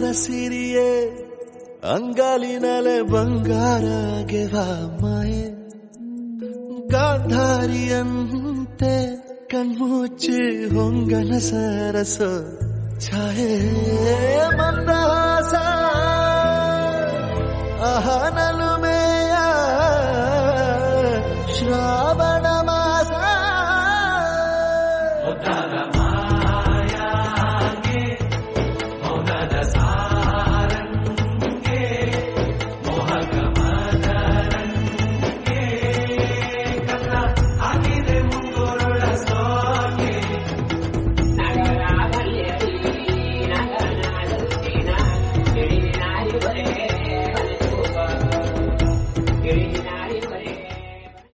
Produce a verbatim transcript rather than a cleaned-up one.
ಸಿರಿಯೇ ಅಂಗಾಲಿನಲೆ ಬಂಗಾರ ಗೆವಾ ಮಾಯೆ ಗಾಂಧಾರಿಯಂತೆ ಕಣ್ಮುಚ್ಚಿ ಹೊಂಗನ ಸರಸ ಛಾಯೆ ಮಂದಹಾಸ ಅಹನಲುಮೆಯ ಶ್ರಾವ